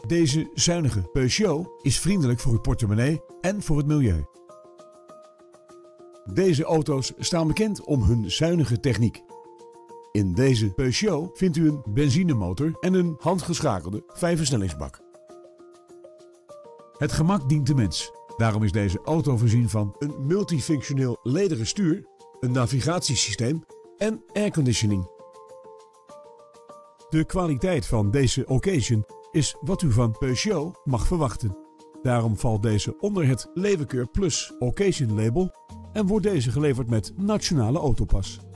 Deze zuinige Peugeot is vriendelijk voor uw portemonnee en voor het milieu. Deze auto's staan bekend om hun zuinige techniek. In deze Peugeot vindt u een benzinemotor en een handgeschakelde 5-versnellingsbak. Het gemak dient de mens. Daarom is deze auto voorzien van een multifunctioneel lederen stuur, een navigatiesysteem en airconditioning. De kwaliteit van deze occasion is wat u van Peugeot mag verwachten. Daarom valt deze onder het Leeuwenkeur Plus Occasion label en wordt deze geleverd met Nationale Autopas.